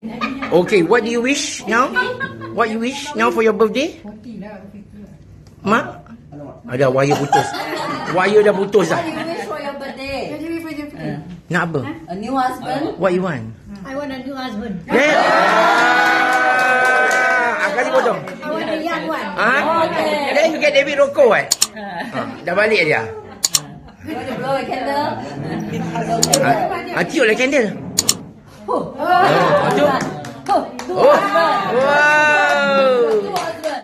Okay, what do you wish now? What you wish now for your birthday? Mak? Ada wire putus. Wire dah putus dah. What do you wish for your birthday? Nak apa? A new husband? What you want? I want a new husband. Yeah. Kali potong. I want a young one. Okay. Then you get David Rocco kan? Dah balik dia. You want to blow a candle? Tiup lah candle. Oh. Tu. Oh. Wah.